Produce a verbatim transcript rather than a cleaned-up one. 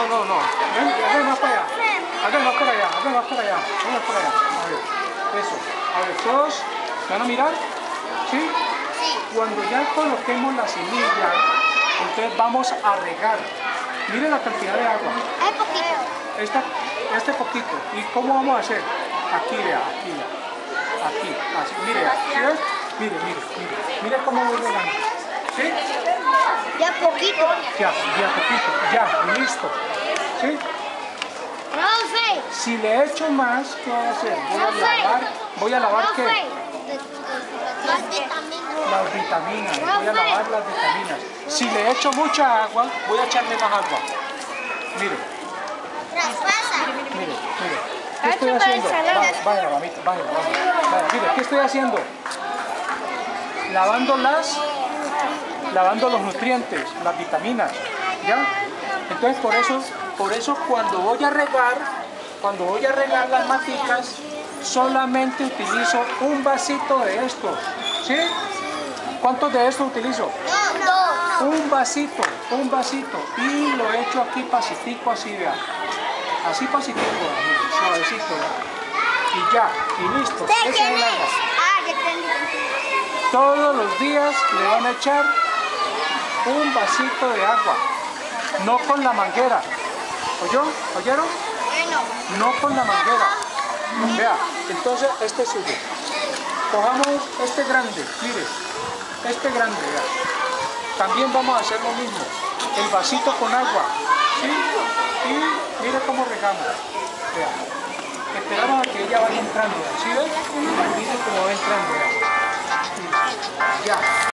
no, no, no. Ven, ven más para allá. Ven más para allá, ven más para allá. Ven más para allá. A ver, eso. A ver, todos, ¿me van a mirar? ¿Sí? Sí. Cuando ya coloquemos la semilla, entonces vamos a regar. Mire la cantidad de agua. Es poquito. Esta, este poquito. ¿Y cómo vamos a hacer? Aquí, vea, aquí, vea. Aquí, así, mire, ¿sí ves? Mire, mire, mire. Mire cómo voy regando. ¿Sí? Ya poquito. Ya, ya poquito, ya, listo. ¿Sí? Profe. Si le echo más, ¿qué voy a hacer? Voy a Profe. lavar, voy a lavar ¿qué? Las vitaminas. Las vitaminas, voy a lavar las vitaminas. Si le echo mucha agua, voy a echarle más agua. Mire, Traspasa. mire, mire. ¿Qué estoy haciendo? Vaya, vaya, mamita, vaya, vaya. Vaya, mire, ¿qué estoy haciendo? Lavando las, lavando los nutrientes, las vitaminas, ¿ya? Entonces por eso, por eso cuando voy a regar, cuando voy a regar las maticas, solamente utilizo un vasito de estos, ¿sí? ¿Cuántos de estos utilizo? No, no. Un vasito, un vasito, y lo echo aquí pasitico, así, vea. Así pasitico, así, suavecito, vea. Y ya, y listo. Ese es el agua. Ah, ya entendí. Todos los días le van a echar un vasito de agua, no con la manguera. ¿Oyó? ¿Oyeron? Bueno. No con la manguera. Vea, entonces este es suyo. Cojamos este grande, mire, este grande, vea. También vamos a hacer lo mismo, el vasito con agua, ¿sí? Y mire cómo regamos, vea. Esperamos a que ella vaya entrando, ¿sí ves? Mire cómo va entrando, vea. Ya.